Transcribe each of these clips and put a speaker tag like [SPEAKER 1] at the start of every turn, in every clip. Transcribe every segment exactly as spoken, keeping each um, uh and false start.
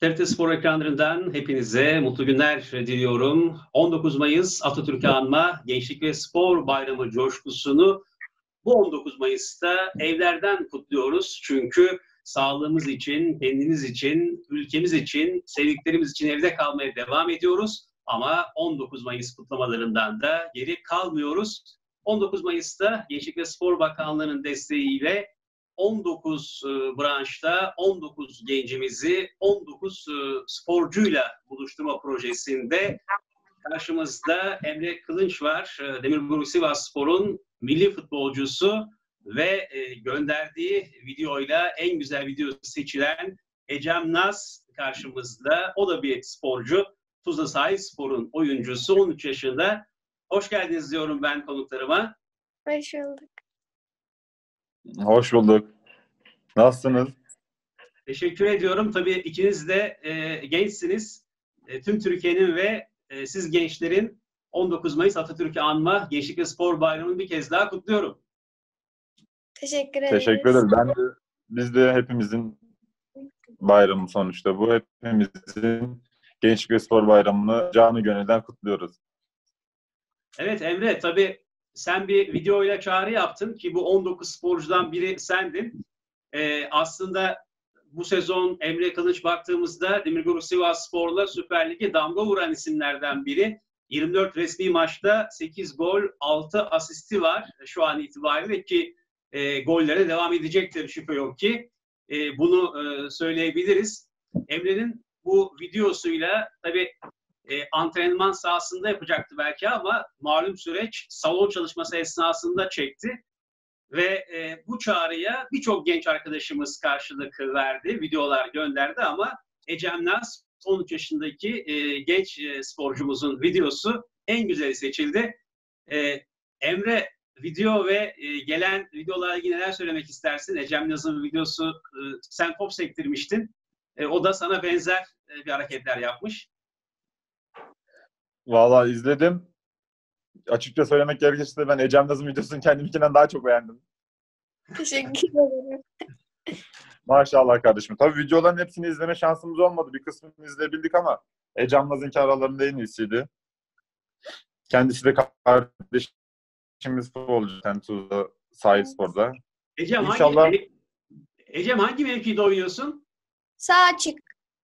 [SPEAKER 1] T R T Spor ekranlarından hepinize mutlu günler diliyorum. on dokuz Mayıs Atatürk'ü anma Gençlik ve Spor Bayramı coşkusunu bu on dokuz Mayıs'ta evlerden kutluyoruz. Çünkü sağlığımız için, kendimiz için, ülkemiz için, sevdiklerimiz için evde kalmaya devam ediyoruz. Ama on dokuz Mayıs kutlamalarından da geri kalmıyoruz. on dokuz Mayıs'ta Gençlik ve Spor Bakanlığı'nın desteğiyle on dokuz e, branşta on dokuz gencimizi on dokuz e, sporcuyla buluşturma projesinde karşımızda Emre Kılınç var. E, Demirburgaz Sivasspor'un milli futbolcusu ve e, gönderdiği videoyla en güzel video seçilen Ecem Naz karşımızda. O da bir sporcu. Tuzla Sahilspor'un oyuncusu, on üç yaşında. Hoş geldiniz diyorum ben konuklarıma.
[SPEAKER 2] Hoş bulduk.
[SPEAKER 3] Hoş bulduk. Nasılsınız?
[SPEAKER 1] Teşekkür ediyorum. Tabii ikiniz de e, gençsiniz. E, tüm Türkiye'nin ve e, siz gençlerin on dokuz Mayıs Atatürk'ü anma Gençlik ve Spor Bayramı'nı bir kez daha kutluyorum.
[SPEAKER 2] Teşekkür ederiz.
[SPEAKER 3] Teşekkür ederim. Ben de, biz de hepimizin bayramı sonuçta bu. Hepimizin Gençlik ve Spor Bayramı'nı canı gönülden kutluyoruz.
[SPEAKER 1] Evet Emre, tabii sen bir videoyla çağrı yaptın ki bu on dokuz sporcudan biri sendin. Ee, aslında bu sezon Emre Kılıç baktığımızda Demirburgaz Sivasspor'la Süper Lig'e damga vuran isimlerden biri. yirmi dört resmi maçta sekiz gol, altı asisti var şu an itibariyle ki e, gollere devam edecektir şüphe yok ki. E, bunu e, söyleyebiliriz. Emre'nin bu videosuyla tabii E, antrenman sahasında yapacaktı belki ama malum süreç salon çalışması esnasında çekti. Ve e, bu çağrıya birçok genç arkadaşımız karşılık verdi, videolar gönderdi ama Ecem Naz on üç yaşındaki e, genç e, sporcumuzun videosu en güzeli seçildi. E, Emre, video ve e, gelen videolarla ilgili neler söylemek istersin? Ecem Naz'ın videosu e, sen top sektirmiştin. E, o da sana benzer e, bir hareketler yapmış.
[SPEAKER 3] Vallahi izledim. Açıkça söylemek gerekirse ben Ecem Naz'ın videosunu kendimkinden daha çok beğendim.
[SPEAKER 2] Teşekkür ederim.
[SPEAKER 3] Maşallah kardeşim. Tabii videoların hepsini izleme şansımız olmadı. Bir kısmını izleyebildik ama Ecem Naz'ınki aralarında en iyisiydi. Kendisi de kardeşimiz futbolcu. Tuzla Sahilspor'da.
[SPEAKER 1] Ecem
[SPEAKER 3] İnşallah...
[SPEAKER 1] hangi, Ecem hangi mevkide oynuyorsun?
[SPEAKER 2] Sağ açık.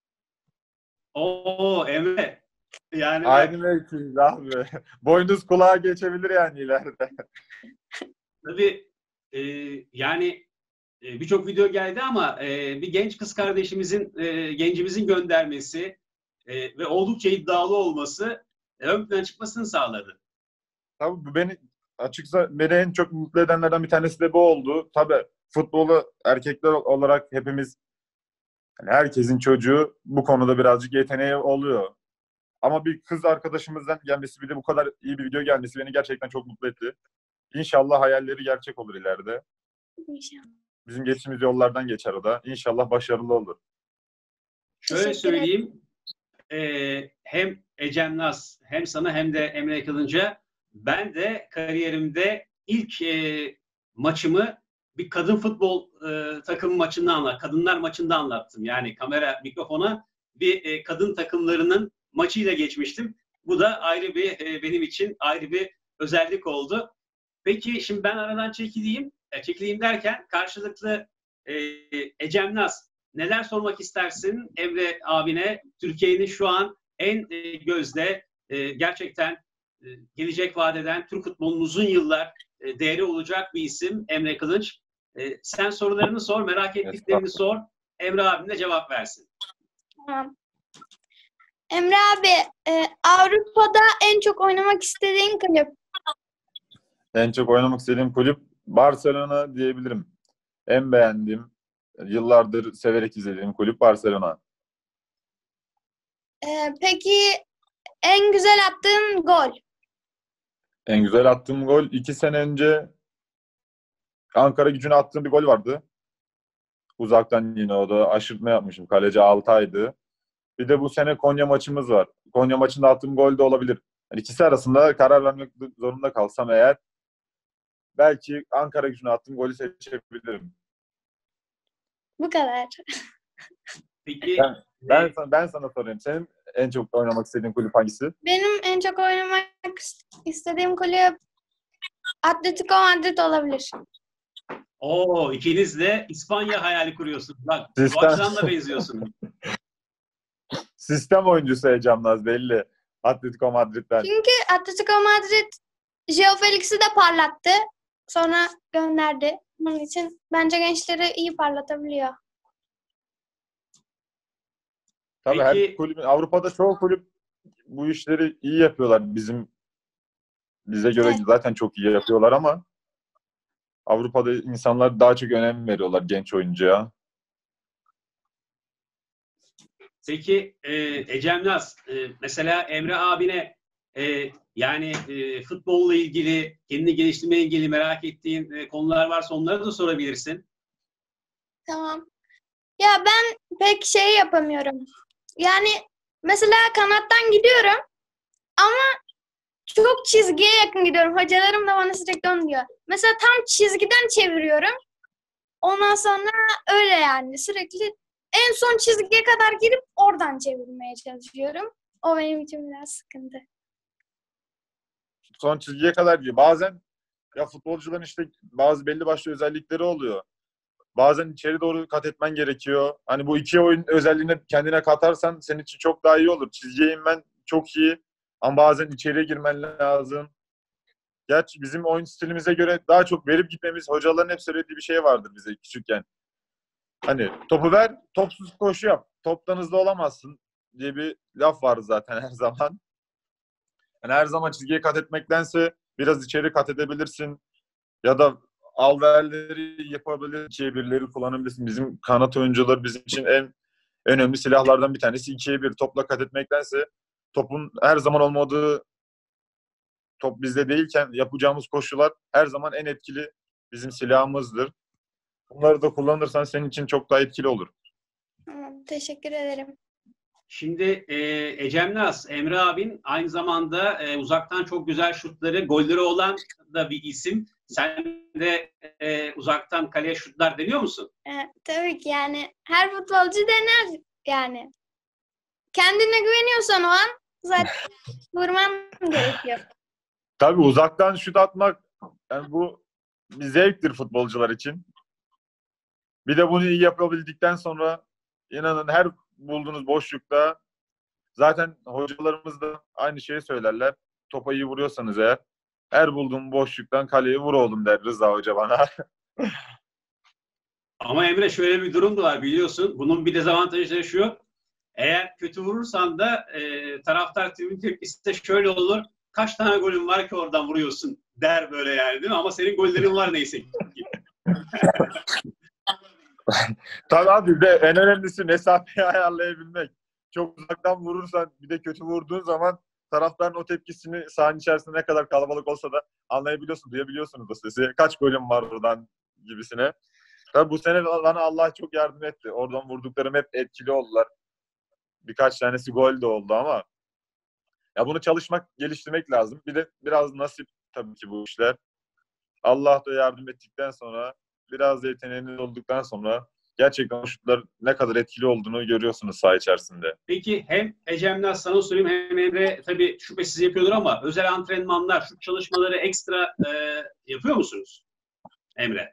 [SPEAKER 1] Oo Emre. Yani
[SPEAKER 3] aynı mevkiyiz abi. Boynuz kulağa geçebilir yani ileride.
[SPEAKER 1] Tabii e, yani e, birçok video geldi ama e, bir genç kız kardeşimizin, e, gencimizin göndermesi e, ve oldukça iddialı olması e, ön plana çıkmasını sağladı.
[SPEAKER 3] Tabii bu beni açıkça beni en çok mutlu edenlerden bir tanesi de bu oldu. Tabii futbolu erkekler olarak hepimiz, yani herkesin çocuğu bu konuda birazcık yeteneği oluyor. Ama bir kız arkadaşımızdan gelmesi, bir de bu kadar iyi bir video gelmesi beni gerçekten çok mutlu etti. İnşallah hayalleri gerçek olur ileride.
[SPEAKER 2] İnşallah.
[SPEAKER 3] Bizim geçtiğimiz yollardan geçer o da. İnşallah başarılı olur.
[SPEAKER 1] Şöyle söyleyeyim, e, hem Ecem Naz hem sana hem de Emre Kılınç'a ben de kariyerimde ilk e, maçımı bir kadın futbol e, takım maçından anlattım. Kadınlar maçında anlattım. Yani kamera, mikrofona bir e, kadın takımlarının maçıyla geçmiştim. Bu da ayrı bir e, benim için ayrı bir özellik oldu. Peki şimdi ben aradan çekileyim. E, çekileyim derken karşılıklı e, Ecem Naz neler sormak istersin Emre abine? Türkiye'nin şu an en e, gözde e, gerçekten e, gelecek vadeden Türk futbolunun uzun yıllar e, değeri olacak bir isim Emre Kılınç. E, sen sorularını sor, merak ettiklerini sor. Emre abim de cevap versin.
[SPEAKER 2] Tamam. Emre abi, e, Avrupa'da en çok oynamak istediğin kulüp?
[SPEAKER 3] En çok oynamak istediğim kulüp Barcelona diyebilirim. En beğendiğim, yıllardır severek izlediğim kulüp Barcelona.
[SPEAKER 2] E, peki en güzel attığın gol?
[SPEAKER 3] En güzel attığım gol iki sene önce Ankara Gücü'ne attığım bir gol vardı. Uzaktan yine o da aşırtma yapmışım. Kaleci Altay'dı. Bir de bu sene Konya maçımız var. Konya maçında attığım gol de olabilir. Yani ikisi arasında karar vermek zorunda kalsam eğer belki Ankara Gücü'ne attığım golü seçebilirim.
[SPEAKER 2] Bu kadar.
[SPEAKER 1] Peki
[SPEAKER 3] Ben, Ben
[SPEAKER 1] Ve
[SPEAKER 3] sana, ben sana sorayım. Senin en çok oynamak istediğin kulüp hangisi?
[SPEAKER 2] Benim en çok oynamak istediğim kulüp Atletico Madrid olabilir.
[SPEAKER 1] o ikiniz de İspanya hayali kuruyorsunuz. Bak bu
[SPEAKER 3] Sistem,
[SPEAKER 1] açıdan da benziyorsunuz.
[SPEAKER 3] sistem oyuncusu heyecanlar belli. Atletico Madrid'den.
[SPEAKER 2] Çünkü Atletico Madrid Joao Felix'i de parlattı. Sonra gönderdi. Bunun için bence gençleri iyi parlatabiliyor.
[SPEAKER 3] Tabii her
[SPEAKER 1] Peki
[SPEAKER 3] kulübün, Avrupa'da çoğu kulüp bu işleri iyi yapıyorlar. Bizim bize göre
[SPEAKER 2] Evet.
[SPEAKER 3] zaten çok iyi yapıyorlar ama Avrupa'da insanlar daha çok önem veriyorlar genç oyuncuya.
[SPEAKER 1] Peki e, Ecem Naz, e, mesela Emre abine e, yani e, futbolla ilgili, kendini geliştirmeye ilgili merak ettiğin e, konular varsa onları da sorabilirsin.
[SPEAKER 2] Tamam. Ya ben pek şey yapamıyorum. Yani mesela kanattan gidiyorum ama çok çizgiye yakın gidiyorum. Hocalarım da bana sürekli onu diyor. Mesela tam çizgiden çeviriyorum. Ondan sonra öyle yani sürekli en son çizgiye kadar girip oradan çevirmeye çalışıyorum. O benim için biraz sıkıntı.
[SPEAKER 3] Son çizgiye kadar gidiyor. Bazen ya futbolcuların işte bazı belli başlı özellikleri oluyor. Bazen içeri doğru kat etmen gerekiyor. Hani bu iki oyun özelliğini kendine katarsan senin için çok daha iyi olur. Çizgiye inmen çok iyi ama bazen içeriye girmen lazım. Gerçi bizim oyun stilimize göre daha çok verip gitmemiz, hocaların hep söylediği bir şey vardır bize küçükken. Hani topu ver, topsuz koşu yap. Toptan hızlı olamazsın diye bir laf var zaten her zaman. Yani her zaman çizgiye kat etmektense biraz içeri kat edebilirsin. Ya da alverleri yapabilir, ikiye birleri kullanabilirsin. Bizim kanat oyuncuları bizim için en önemli silahlardan bir tanesi. İkiye bir topla kat etmektense topun her zaman olmadığı, top bizde değilken yapacağımız koşular her zaman en etkili bizim silahımızdır. Bunları da kullanırsan senin için çok daha etkili olur.
[SPEAKER 2] Tamam, teşekkür ederim.
[SPEAKER 1] Şimdi e, Ecem Naz, Emre abin aynı zamanda e, uzaktan çok güzel şutları, golleri olan da bir isim. Sen de e, uzaktan kaleye şutlar deniyor musun?
[SPEAKER 2] Ee, tabii ki yani her futbolcu dener yani. Kendine güveniyorsan o an zaten vurman gerekiyor.
[SPEAKER 3] Tabii uzaktan şut atmak yani bu bir zevktir futbolcular için. Bir de bunu iyi yapabildikten sonra inanın her bulduğunuz boşlukta zaten hocalarımız da aynı şeyi söylerler. Topa iyi vuruyorsanız eğer her bulduğum boşluktan kaleye vur oğlum der Rıza Hoca bana.
[SPEAKER 1] Ama Emre şöyle bir durum da var biliyorsun. Bunun bir dezavantajı da şu. Eğer kötü vurursan da e, taraftar tribün tepkisi de şöyle olur. Kaç tane golün var ki oradan vuruyorsun der böyle yani değil mi? Ama senin gollerin var neyse ki.
[SPEAKER 3] Tabii abi bir de en önemlisi mesafeyi ayarlayabilmek. Çok uzaktan vurursan bir de kötü vurduğun zaman taraftarın o tepkisini sahanın içerisinde ne kadar kalabalık olsa da anlayabiliyorsun, duyabiliyorsunuz o sesi. Kaç golüm var oradan gibisine. Tabii bu sene bana Allah çok yardım etti. Oradan vurduklarım hep etkili oldular. Birkaç tanesi gol de oldu ama ya bunu çalışmak, geliştirmek lazım. Bir de biraz nasip tabii ki bu işler. Allah da yardım ettikten sonra, biraz da yeteneğiniz olduktan sonra gerçekten o şutlar ne kadar etkili olduğunu görüyorsunuz saha içerisinde.
[SPEAKER 1] Peki hem Ecem Naz sana sorayım hem Emre tabii şüphesiz yapıyordur ama özel antrenmanlar, şut çalışmaları ekstra e, yapıyor musunuz Emre?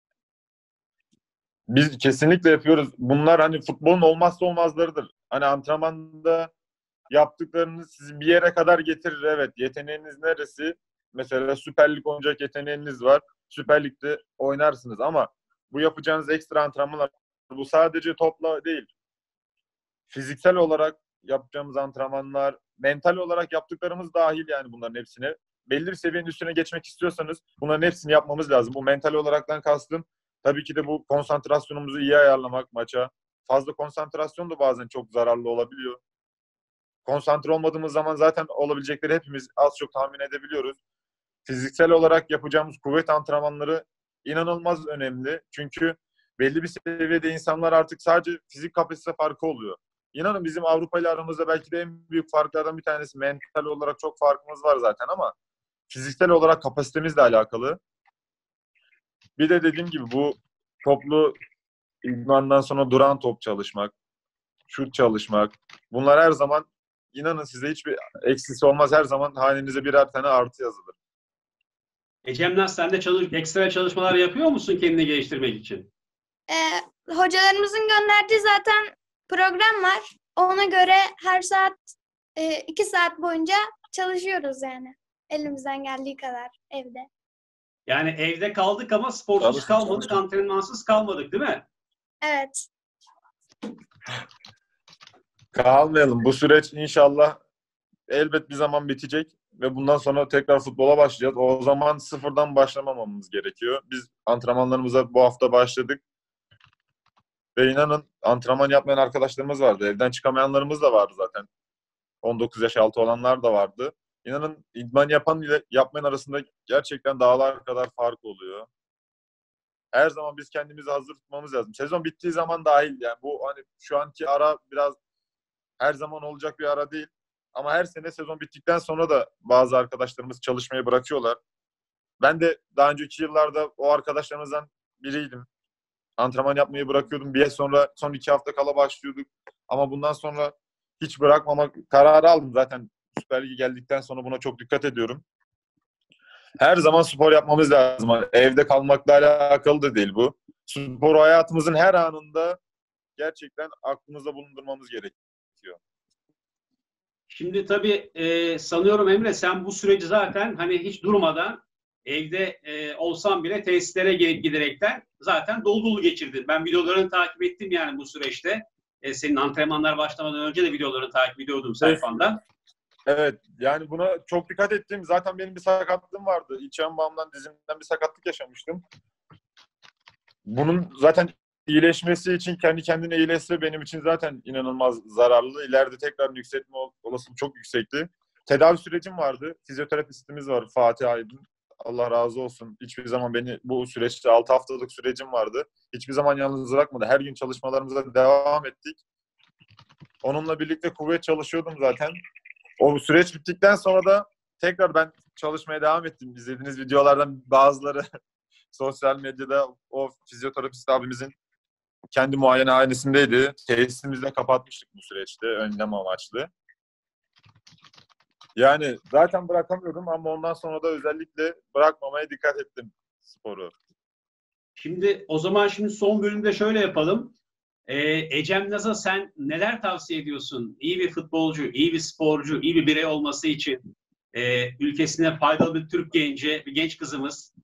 [SPEAKER 3] Biz kesinlikle yapıyoruz. Bunlar hani futbolun olmazsa olmazlarıdır. Hani antrenmanda yaptıklarınız sizi bir yere kadar getirir. Evet, yeteneğiniz neresi? Mesela Süper Lig oynayacak yeteneğiniz var. Süper Lig'de oynarsınız ama bu yapacağınız ekstra antrenmanlar bu sadece topla değil. Fiziksel olarak yapacağımız antrenmanlar, mental olarak yaptıklarımız dahil yani bunların hepsine. Belli bir seviyenin üstüne geçmek istiyorsanız bunların hepsini yapmamız lazım. Bu mental olaraktan kastım tabii ki de bu konsantrasyonumuzu iyi ayarlamak maça. Fazla konsantrasyon da bazen çok zararlı olabiliyor. Konsantre olmadığımız zaman zaten olabilecekleri hepimiz az çok tahmin edebiliyoruz. Fiziksel olarak yapacağımız kuvvet antrenmanları inanılmaz önemli. Çünkü belli bir seviyede insanlar artık sadece fizik kapasite farkı oluyor. İnanın bizim Avrupa ile aramızda belki de en büyük farklardan bir tanesi mental olarak çok farkımız var zaten ama fiziksel olarak kapasitemizle alakalı. Bir de dediğim gibi bu toplu idmandan sonra duran top çalışmak. şut çalışmak. Bunlar her zaman, inanın size, hiçbir eksisi olmaz. Her zaman hanenize birer tane artı yazılır.
[SPEAKER 1] Ecem Naz, sen de çalış, ekstra çalışmalar yapıyor musun kendini geliştirmek için?
[SPEAKER 2] Ee, hocalarımızın gönderdiği zaten program var. Ona göre her saat e, iki saat boyunca çalışıyoruz yani. Elimizden geldiği kadar evde.
[SPEAKER 1] Yani evde kaldık ama sporsuz
[SPEAKER 3] Çalışın,
[SPEAKER 1] kalmadık,
[SPEAKER 3] çalışın.
[SPEAKER 1] antrenmansız kalmadık değil mi?
[SPEAKER 2] Evet.
[SPEAKER 3] Kalmayalım. Bu süreç inşallah elbet bir zaman bitecek ve bundan sonra tekrar futbola başlayacağız. O zaman sıfırdan başlamamamız gerekiyor. Biz antrenmanlarımıza bu hafta başladık. Ve inanın, antrenman yapmayan arkadaşlarımız vardı. Evden çıkamayanlarımız da vardı zaten. on dokuz yaş altı olanlar da vardı. İnanın, idman yapan ile yapmayan arasında gerçekten dağlar kadar fark oluyor. Her zaman biz kendimizi hazır tutmamız lazım. Sezon bittiği zaman dahil yani. Bu hani şu anki ara biraz her zaman olacak bir ara değil. Ama her sene sezon bittikten sonra da bazı arkadaşlarımız çalışmayı bırakıyorlar. Ben de daha önceki yıllarda o arkadaşlarımızdan biriydim. Antrenman yapmayı bırakıyordum. Bir ay sonra, son iki hafta kala başlıyorduk. Ama bundan sonra hiç bırakmamak kararı aldım. Zaten Süper Lig'e geldikten sonra buna çok dikkat ediyorum. Her zaman spor yapmamız lazım. Evde kalmakla alakalı da değil bu. Spor hayatımızın her anında gerçekten aklımızda bulundurmamız gerekiyor.
[SPEAKER 1] Şimdi tabii e, sanıyorum Emre, sen bu süreci zaten hani hiç durmadan evde e, olsan bile tesislere gelip giderekten zaten dolu dolu geçirdin. Ben videolarını takip ettim yani bu süreçte. E, senin antrenmanlar başlamadan önce de videolarını takip ediyordum sayfandan.
[SPEAKER 3] Evet, yani buna çok dikkat ettim. Zaten benim bir sakatlığım vardı. İç yan bağımdan, dizimden bir sakatlık yaşamıştım. Bunun zaten iyileşmesi için, kendi kendine iyileşse benim için zaten inanılmaz zararlı. İleride tekrar yükseltme olasılığı çok yüksekti. Tedavi sürecim vardı. Fizyoterapistimiz var, Fatih Aydın. Allah razı olsun. Hiçbir zaman beni bu süreçte, altı haftalık sürecim vardı. Hiçbir zaman yalnız bırakmadı. Her gün çalışmalarımıza devam ettik. Onunla birlikte kuvvet çalışıyordum zaten. O süreç bittikten sonra da tekrar ben çalışmaya devam ettim. İzlediğiniz videolardan bazıları sosyal medyada o fizyoterapist abimizin kendi muayenehanesindeydi. Tesisimizi de kapatmıştık bu süreçte, önlem amaçlı. Yani zaten bırakamıyordum ama ondan sonra da özellikle bırakmamaya dikkat ettim sporu.
[SPEAKER 1] Şimdi o zaman şimdi son bölümde şöyle yapalım. E, Ecem Naz'a sen neler tavsiye ediyorsun? İyi bir futbolcu, iyi bir sporcu, iyi bir birey olması için e, ülkesine faydalı bir Türk genci, bir genç kızımız.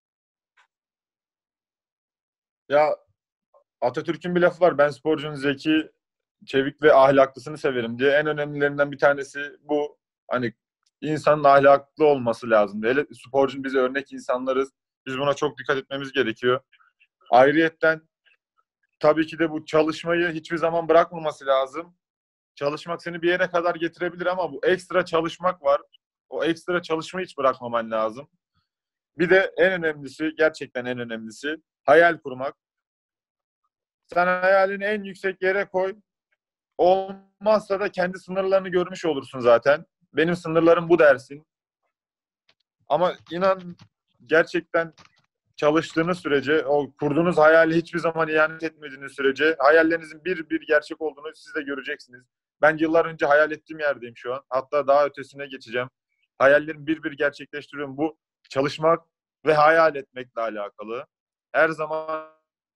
[SPEAKER 3] Ya, Atatürk'ün bir lafı var. Ben sporcunun zeki, çevik ve ahlaklısını severim diye. En önemlilerinden bir tanesi bu. Hani insanın ahlaklı olması lazım. Hele sporcunun, bize örnek insanlarız. Biz buna çok dikkat etmemiz gerekiyor. Ayrıyetten tabii ki de bu çalışmayı hiçbir zaman bırakmaması lazım. Çalışmak seni bir yere kadar getirebilir ama bu ekstra çalışmak var. O ekstra çalışmayı hiç bırakmaman lazım. Bir de en önemlisi, gerçekten en önemlisi, hayal kurmak. Sen hayalini en yüksek yere koy. Olmazsa da kendi sınırlarını görmüş olursun zaten. Benim sınırlarım bu dersin. Ama inan, gerçekten çalıştığınız sürece, o kurduğunuz hayali hiçbir zaman ihanet etmediğiniz sürece hayallerinizin bir bir gerçek olduğunu siz de göreceksiniz. Ben yıllar önce hayal ettiğim yerdeyim şu an. Hatta daha ötesine geçeceğim. Hayallerimi bir bir gerçekleştiriyorum. Bu çalışmak ve hayal etmekle alakalı. Her zaman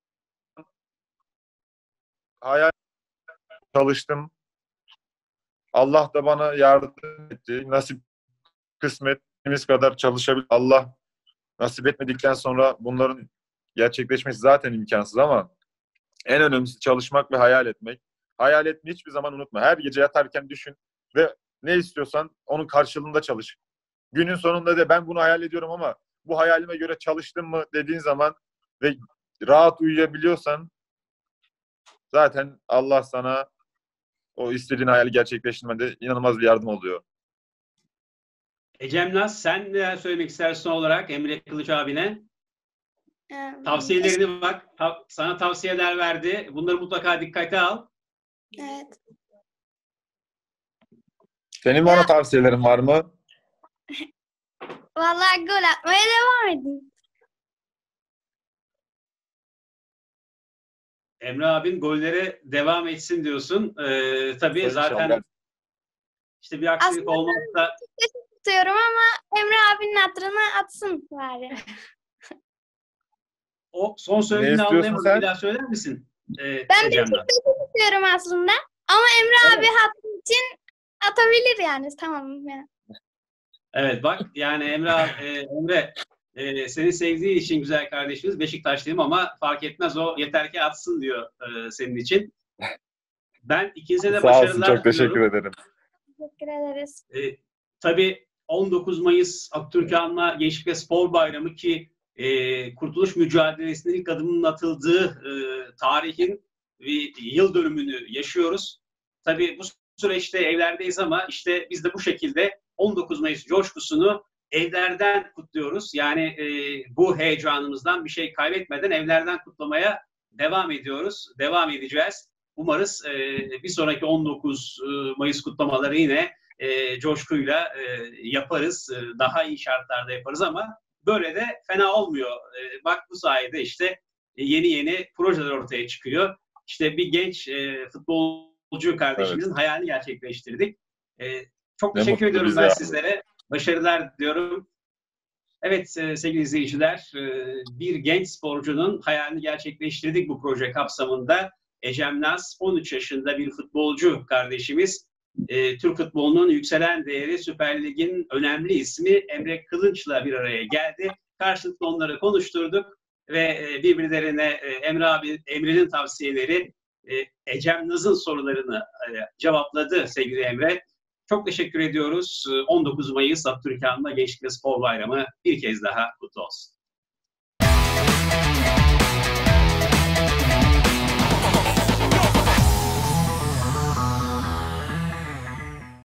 [SPEAKER 3] hayal çalıştım. Allah da bana yardım etti. Nasip, kısmetimiz kadar çalışabil. Allah nasip etmedikten sonra bunların gerçekleşmesi zaten imkansız ama en önemlisi çalışmak ve hayal etmek. Hayal etmeyi hiçbir zaman unutma. Her gece yatarken düşün ve ne istiyorsan onun karşılığında çalış. Günün sonunda da ben bunu hayal ediyorum ama bu hayalime göre çalıştım mı dediğin zaman ve rahat uyuyabiliyorsan zaten Allah sana o istediğin hayali gerçekleştirmede inanılmaz bir yardım oluyor.
[SPEAKER 1] Ecem Naz, sen neler söylemek istersin olarak Emre Kılıç abine?
[SPEAKER 2] Ee,
[SPEAKER 1] Tavsiyelerini bak, ta- sana tavsiyeler verdi. Bunları mutlaka dikkate al.
[SPEAKER 2] Evet.
[SPEAKER 3] Senin bana tavsiyelerin var mı?
[SPEAKER 2] Vallahi gol atmaya devam edin.
[SPEAKER 1] Emre abin gollere devam etsin diyorsun. Ee, tabii
[SPEAKER 3] İnşallah.
[SPEAKER 1] zaten işte bir aksilik
[SPEAKER 2] Aslında
[SPEAKER 1] olmazsa
[SPEAKER 2] tutuyorum ama Emre abinin hatırına atsın bari.
[SPEAKER 1] o son söylediğini
[SPEAKER 3] istiyorsun
[SPEAKER 1] anlayamadım.
[SPEAKER 3] sen?
[SPEAKER 1] Bir daha söyler misin? Ee,
[SPEAKER 2] Ben
[SPEAKER 1] Ecem'den.
[SPEAKER 2] Beşiktaş'ı tutuyorum aslında. Ama Emre
[SPEAKER 1] Evet.
[SPEAKER 2] abi hatırı için atabilir yani. Tamam yani.
[SPEAKER 1] Evet bak yani Emre abi- e, Emre e, seni sevdiği için güzel kardeşimiz Beşiktaşlıyım ama fark etmez o yeter ki atsın diyor e, senin için. Ben ikinize de
[SPEAKER 3] Sağ olsun,
[SPEAKER 1] başarılar
[SPEAKER 3] çok teşekkür
[SPEAKER 1] diliyorum.
[SPEAKER 3] ederim.
[SPEAKER 2] Teşekkür ederiz.
[SPEAKER 1] E, tabii on dokuz Mayıs Atatürk'anma Gençlik ve Spor Bayramı ki e, Kurtuluş Mücadelesi'nin ilk adımının atıldığı e, tarihin bir yıl dönümünü yaşıyoruz. Tabii bu süreçte evlerdeyiz ama işte biz de bu şekilde on dokuz Mayıs coşkusunu evlerden kutluyoruz. Yani e, bu heyecanımızdan bir şey kaybetmeden evlerden kutlamaya devam ediyoruz. Devam edeceğiz. Umarız e, bir sonraki on dokuz Mayıs kutlamaları yine e, coşkuyla e, yaparız. E, daha iyi şartlarda yaparız ama böyle de fena olmuyor. E, bak bu sayede işte e, yeni yeni projeler ortaya çıkıyor. İşte bir genç e, futbolcu kardeşimizin
[SPEAKER 3] Evet.
[SPEAKER 1] hayalini gerçekleştirdik. E, çok
[SPEAKER 3] Ne
[SPEAKER 1] teşekkür
[SPEAKER 3] mutlu
[SPEAKER 1] ediyorum
[SPEAKER 3] bize
[SPEAKER 1] ben
[SPEAKER 3] abi.
[SPEAKER 1] sizlere. Başarılar diliyorum. Evet e, sevgili izleyiciler, e, bir genç sporcunun hayalini gerçekleştirdik bu proje kapsamında. Ecem Naz, on üç yaşında bir futbolcu kardeşimiz. E, Türk futbolunun yükselen değeri, Süper Lig'in önemli ismi Emre Kılınç'la bir araya geldi. Karşılıklı onları konuşturduk ve e, birbirlerine e, Emre abi, Emre'nin tavsiyeleri, e, Ecem Naz'ın sorularını e, cevapladı sevgili Emre. Çok teşekkür ediyoruz. on dokuz Mayıs Atatürk'anma Gençlik ve Spor Bayramı bir kez daha kutlu olsun.